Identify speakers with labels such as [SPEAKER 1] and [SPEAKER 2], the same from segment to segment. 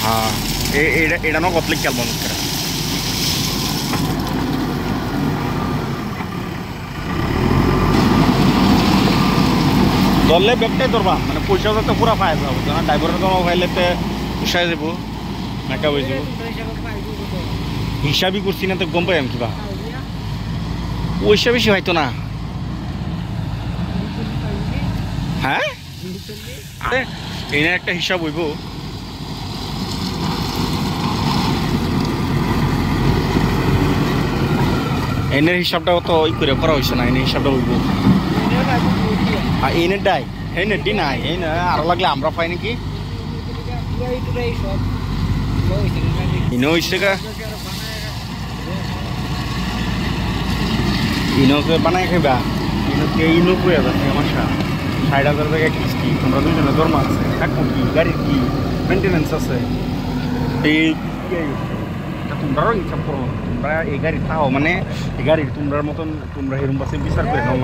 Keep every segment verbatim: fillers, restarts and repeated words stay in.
[SPEAKER 1] হ্যাঁ এটা এটা না কতলে খেয়াল মানুষ করে ধরলে ব্যাগটাই ধরবা মানে পয়সা তো পুরা পাই যাবো না ড্রাইভারের তো পাইলে পোষায় যাব নাকা হয়ে যাব হিসাবই করছি না তো গম পাই আমি কিবা পয়সা বেশি হয়তো না হ্যাঁ এনে একটা হিসাব হইব এনের হিসাবটা তো ওই করে করা হয়েছে না এনের হিসাবটা হইব এনের ডাই এই নেটি নাই এই না আরো লাগলে আমরা পাই নাকি ইনো হয়েছে গা ইনোকে বানাই খাইবা ইনোকে ইনো করে যাচ্ছে আমার ষাট হাজার টাকা কিস্তি তোমরা দুজনে দরমা আছে থাকবো কি গাড়ির কি মেনটেন্যান্স আছে এই তোমরাও হিসাব করো তোমরা এই গাড়ি থাও মানে এই গাড়ির তোমরার মতন তোমরা এরম বাসে বিচার করে নাও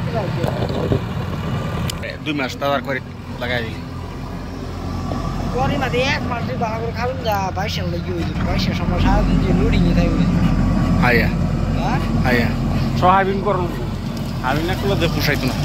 [SPEAKER 1] দুই মাস তার করে লাগাই দিই
[SPEAKER 2] পরে মাঝে এক মাস যদি ভালো করে খাবেন যা বাইশের লেগে হয়ে যাবে বাইশের সময় সারাদিন যে লোডিংয়ে থাকবে
[SPEAKER 1] হাইয়া হাইয়া সহাবিন করুন হাবিন না করলে পোষাইতো না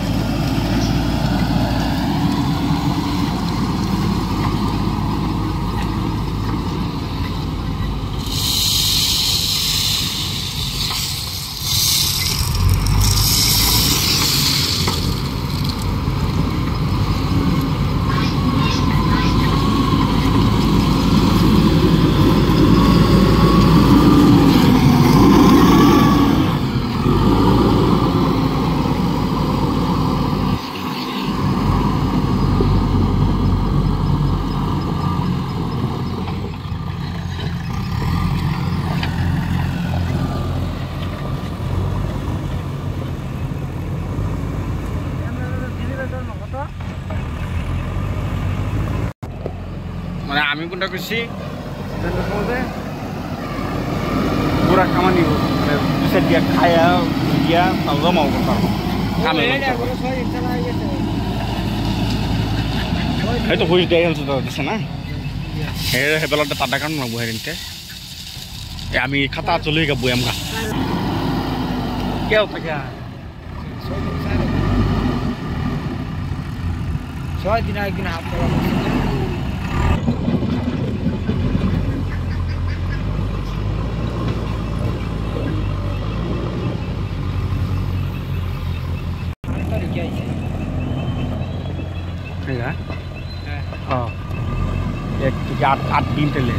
[SPEAKER 1] মানে আমি কোনটা করছি পুরা কামানি দুসের দিয়া খায়া দিয়া তাও জমাও করতাম কামে হয়তো হুইস দেয় হচ্ছে তো দিছে না হে হেবেলাটা তার ডাকানো না বই নিতে আমি খাতা চলে গা বই আমগা কেউ থাকে
[SPEAKER 2] ছয় দিন একদিন হাফ
[SPEAKER 1] एक থেকে আট আট দিন তেলে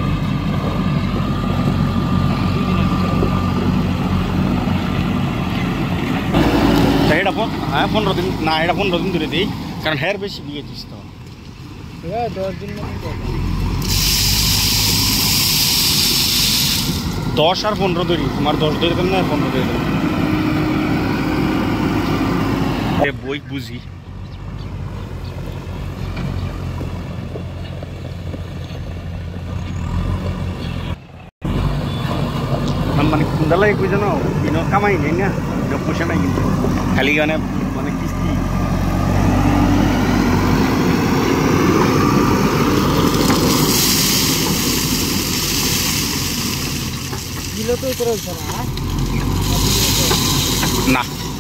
[SPEAKER 1] এটা হ্যাঁ পনেরো দিন না এটা পনেরো দিন ধরে দিই কারণ হেয়ার বেশি বিয়ে দিস তো
[SPEAKER 2] দশ দিন
[SPEAKER 1] দশ আর পনেরো ধরি তোমার দশ ধরে দেন না পনেরো ধরে দেন বই বুঝি মানে কুন্দালাই কই জানো ইনো কামাই নেই না ইনো পয়সা নাই কিন্তু খালি গানে মানে কিস্তি
[SPEAKER 2] দিলে তো তোর না
[SPEAKER 1] না